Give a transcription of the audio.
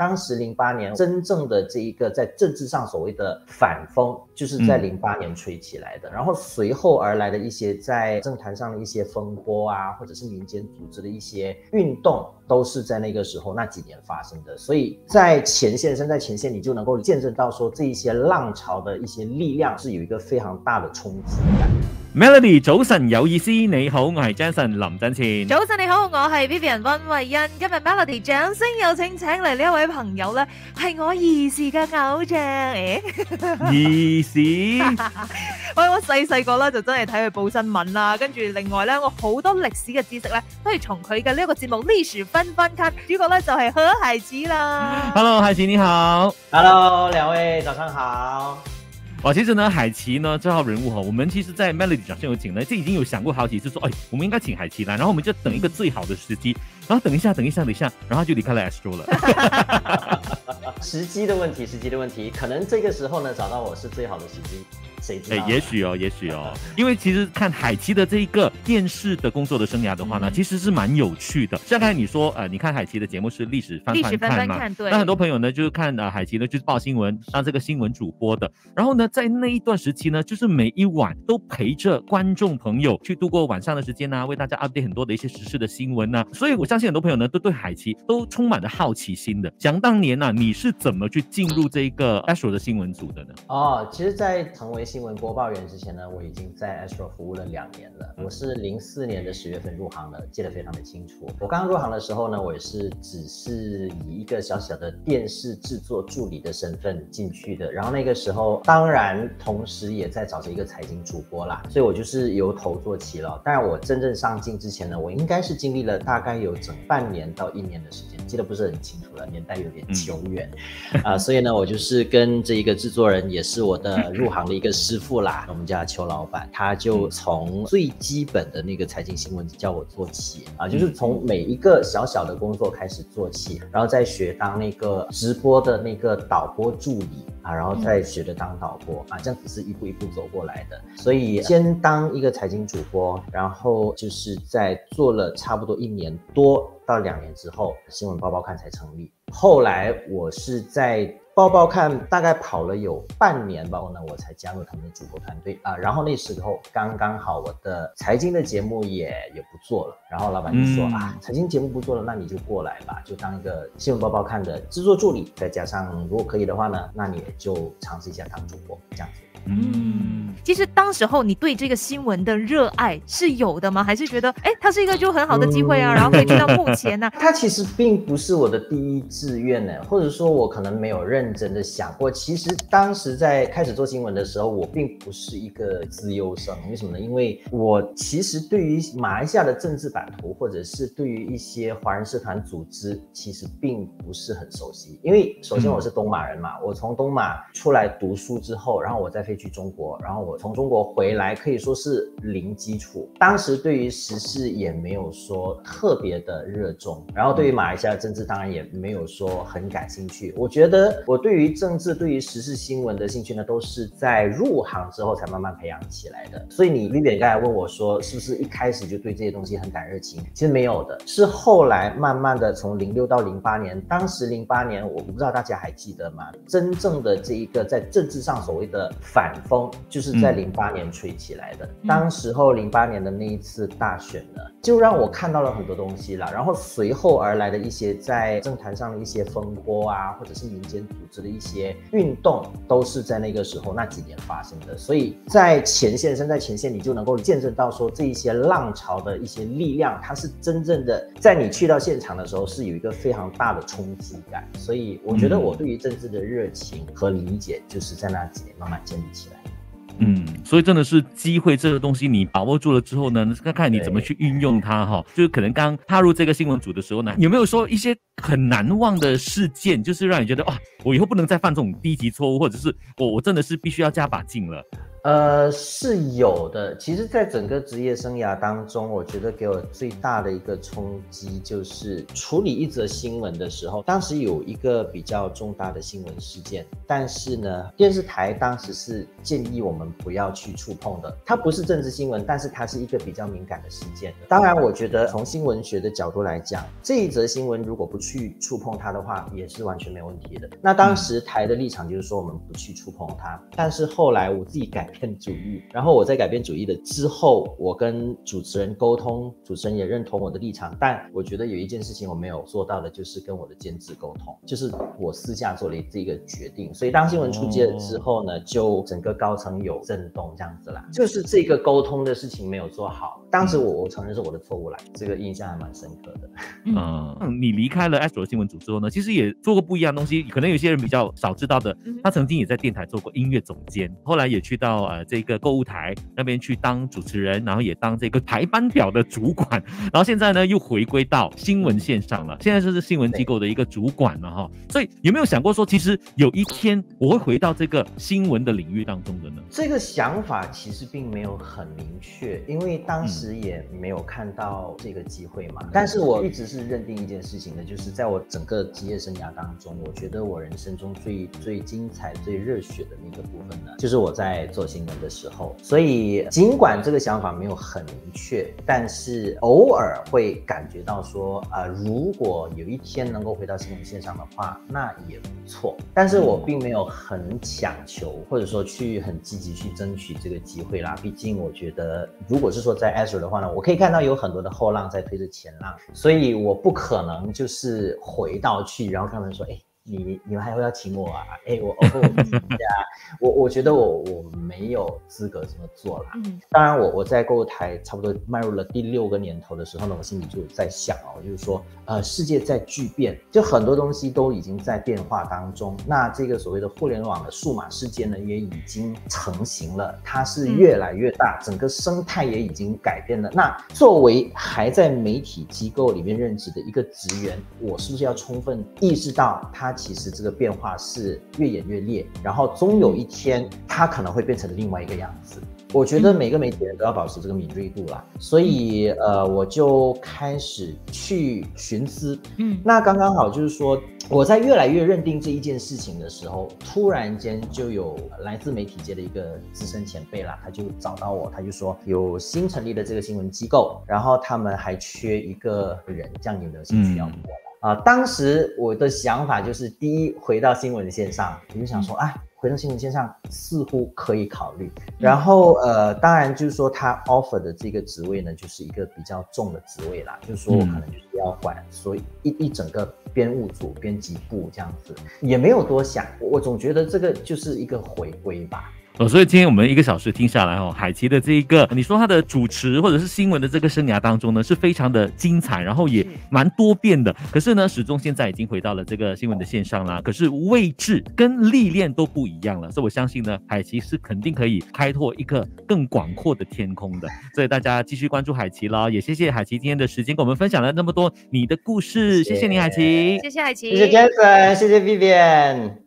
当时08年真正的这一个在政治上所谓的反风，就是在08年吹起来的，然后随后而来的一些在政坛上的一些风波啊，或者是民间组织的一些运动，都是在那个时候那几年发生的。所以在前线，身在前线，你就能够见证到说这一些浪潮的一些力量是有一个非常大的冲击感。 Melody 早晨有意思，你好，我係 Jason 林振前。 早晨你好，我係 Vivian 溫慧欣。今日 Melody 掌聲有請嚟呢一位朋友咧，係我兒時嘅偶像。 兒時， 我細個咧就真係睇佢報新聞啦，跟住另外咧我好多歷史嘅知識咧都係從佢嘅呢一個節目《歷史翻翻看》，主角咧就係何海琪啦。 Hello， 海琪你好。 Hello， 兩位早上好。 哇，其實呢，海琪呢這號人物哈，我們其實在 Melody 掌聲有請呢，這已經有想過好幾次說，哎，我們應該請海琪來，然後我們就等一個最好的時機，然後等一下，然後就離開了 Astro 了。 時機的問題，可能這個時候呢找到我是最好的時機。誰知道？ 也許哦，因為其實看海琪的這一個電視的工作的生涯的話呢，其實是蠻有趣的。像剛才你說，你看海琪的節目是歷史翻翻看嘛，那很多朋友呢就是看海琪呢就是報新聞，當這個新聞主播的。然後呢，在那一段時期呢，就是每一晚都陪着觀眾朋友去度過晚上的時間啊，為大家 update 很多的一些時事的新聞啊。所以我相信很多朋友呢都對海琪都充滿了好奇心的。想當年啊，你是怎麼去進入這個 Astro 的新聞組的呢？ 其實在成為新聞播報員之前呢，我已經在 Astro 服務了2年了。我是04年的10月份入行的，記得非常的清楚。我剛入行的時候呢，我也是只是以一個小小的電視製作助理的身份進去的。然後那個時候，當然同時也在找着一個財經主播啦，所以我就是由頭做起了。當然我真正上鏡之前呢，我應該是經歷了大概有整半年到1年的時間，記得不是很清楚了，年代有點久遠。所以呢，我就是跟這一個製作人，也是我的入行的一個師傅啦，我們叫邱老闆，他就從最基本的那個財經新聞教我做起就是從每一個小小的工作開始做起，然後再學當那個直播的那個導播助理然後再學着當導播這樣子是一步一步走過來的。所以先當一個財經主播，然後就是在做了差不多1年多到2年之後，新聞報報看才成立。後來我是在報報看大概跑了有半年吧，我才加入他們的主播團隊然後那時候剛剛好我的財經的節目也不做了，然後老闆就說財經節目不做了，那你就過來吧，就當一個新聞報報看的製作助理，再加上如果可以的話呢，那你也就嘗試一下當主播這樣子。 其實當時候你對這個新聞的熱愛是有的嗎？還是覺得它是一個就很好的機會然後可以去到幕前它其實並不是我的第一志願呢，或者說我可能沒有認真的想過。其實當時在開始做新聞的時候，我並不是一個資優生。為什麼呢？因為我其實對於馬來西亞的政治版圖，或者是對於一些華人社團組織，其實並不是很熟悉。因為首先我是東馬人嘛，我從東馬出來讀書之後，然後我再飛去中國，然後我從中國回來，可以說是零基礎。當時對於時事也沒有說特別的熱衷，然後對於馬來西亞政治當然也沒有說很感興趣。我覺得我對於政治、對於時事新聞的興趣呢，都是在入行之後才慢慢培養起來的。所以你 Vivian 剛才問我說，是不是一開始就對這些東西很感熱情？其實沒有的，是後來慢慢的從06到08年，當時08年我不知道大家還記得嗎？真正的這一個在政治上所謂的反風，就是在08年吹起來的。當時候08年的那一次大選呢，就讓我看到了很多東西啦。然後隨後而來的一些在政壇上的一些風波啊，或者是民間組織的一些運動，都是在那個時候那幾年發生的。所以在前線，身在前線，你就能夠見證到說這一些浪潮的一些力量，它是真正的在你去到現場的時候是有一個非常大的衝擊感。所以我覺得我對於政治的熱情和理解，就是在那幾年慢慢建立起來。 所以真的是機會這個東西你把握住了之後呢，看看你怎麼去運用它哈。就是可能剛踏入這個新聞組的時候呢，有沒有說一些很難忘的事件，就是讓你覺得哇，我以後不能再犯這種低級錯誤，或者是我真的是必須要加把勁了？ 是有的。其实在整个职业生涯当中，我觉得给我最大的一个冲击就是处理一则新闻的时候，当时有一个比较重大的新闻事件，但是呢，电视台当时是建议我们不要去触碰的。它不是政治新闻，但是它是一个比较敏感的事件。当然我觉得从新闻学的角度来讲，这一则新闻如果不去触碰它的话，也是完全没有问题的。那当时台的立场就是说我们不去触碰它，但是后来我自己改变主意，然后我在改变主意的之后，我跟主持人沟通，主持人也认同我的立场，但我觉得有一件事情我没有做到的，就是跟我的监制沟通，就是我私下做了这个决定。所以当新闻出街了之后呢，就整个高层有震动这样子啦，就是这个沟通的事情没有做好。当时我承认是我的错误啦，这个印象还蛮深刻的。 你离开了 Astro 新闻组之后呢，其实也做过不一样的东西，可能有些人比较少知道的，他曾经也在电台做过音乐总监，后来也去到这个购物台那边去当主持人，然后也当这个排班表的主管，然后现在呢又回归到新闻线上了，现在就是新闻机构的一个主管了哈。所以有没有想过说，其实有一天我会回到这个新闻的领域当中的呢？ 这个想法其实并没有很明确，因为当时也没有看到这个机会嘛。但是我一直是认定一件事情的，就是在我整个职业生涯当中，我觉得我人生中最精彩、最热血的那个部分呢，就是我在做新闻的时候。所以尽管这个想法没有很明确，但是偶尔会感觉到说，如果有一天能够回到新闻线上的话，那也不错。但是我并没有很强求，或者说去很积极去争取这个机会啦。毕竟我觉得，如果是说在 Astro 的话呢，我可以看到有很多的后浪在推着前浪，所以我不可能就是回到去，然后他们说，你们还会要请我啊？我觉得我没有资格这么做啦。当然我在购物台差不多迈入了第6个年头的时候呢，我心里就在想就是说世界在巨变，就很多东西都已经在变化当中。那这个所谓的互联网的数码世界呢，也已经成型了，它是越来越大，整个生态也已经改变了。那作为还在媒体机构里面任职的一个职员，我是不是要充分意识到它其实这个变化是越演越烈，然后终有一天它可能会变成另外一个样子。我觉得每个媒体人都要保持这个敏锐度啦，所以我就开始去寻思。那刚刚好就是说，我在越来越认定这一件事情的时候，突然间就有来自媒体界的一个资深前辈啦，他就找到我，他就说有新成立的这个新闻机构，然后他们还缺一个人，这样有没有兴趣要我？当时我的想法就是，第一，回到新闻线上，我就想说，回到新闻线上似乎可以考虑。然后当然就是说他 offer 的这个职位呢，就是一个比较重的职位啦，就是说我可能就是要管所以一整个编务组、编辑部这样子，也没有多想，我总觉得这个就是一个回归吧。 所以今天我们1个小时听下来海琪的这一个，你说他的主持或者是新闻的这个生涯当中呢，是非常的精彩，然后也蛮多变的。可是呢，始终现在已经回到了这个新闻的线上啦。可是位置跟历练都不一样了，所以我相信呢，海琪是肯定可以开拓一个更广阔的天空的。所以大家继续关注海琪啦，也谢谢海琪今天的时间跟我们分享了那么多你的故事，谢谢你海琪， 谢谢海琪， 谢谢 Jason， 谢谢 Vivian。